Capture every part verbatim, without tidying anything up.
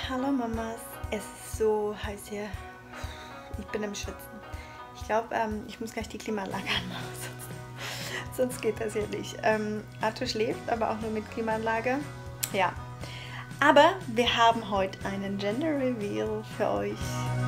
Hallo Mamas, es ist so heiß hier. Ich bin im Schwitzen. Ich glaube, ähm, ich muss gleich die Klimaanlage anmachen, sonst, sonst geht das hier nicht. Ähm, Arthur schläft, aber auch nur mit Klimaanlage. Ja, aber wir haben heute einen Gender Reveal für euch.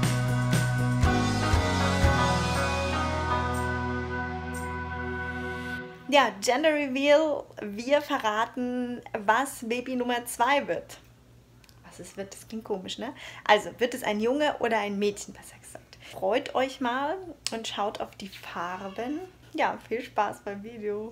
Ja, Gender Reveal. Wir verraten, was Baby Nummer zwei wird. Was es wird, das klingt komisch, ne? Also, wird es ein Junge oder ein Mädchen, besser gesagt. Freut euch mal und schaut auf die Farben. Ja, viel Spaß beim Video.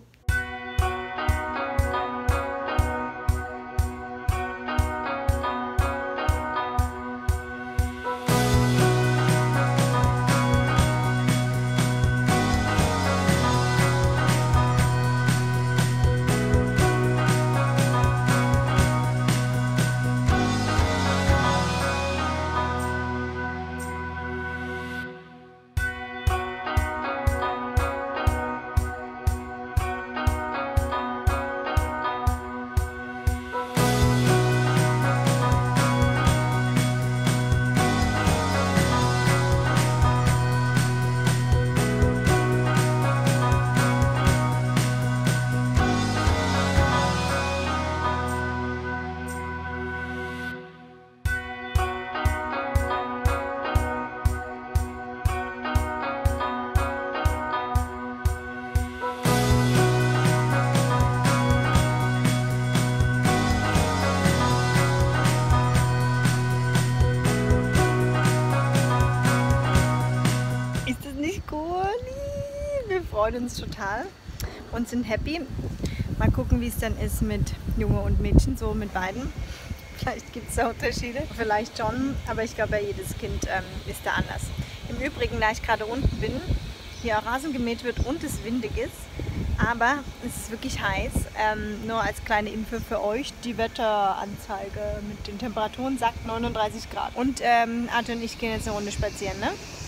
Wir freuen uns total und sind happy. Mal gucken, wie es dann ist mit Junge und Mädchen, so mit beiden. Vielleicht gibt es da Unterschiede, vielleicht schon, aber ich glaube, jedes Kind ähm, ist da anders. Im Übrigen, da ich gerade unten bin, hier auch Rasen gemäht wird und es windig ist, aber es ist wirklich heiß. Ähm, nur als kleine Info für euch, die Wetteranzeige mit den Temperaturen sagt neununddreißig Grad. Und ähm, Arthur und ich gehen jetzt eine Runde spazieren, ne?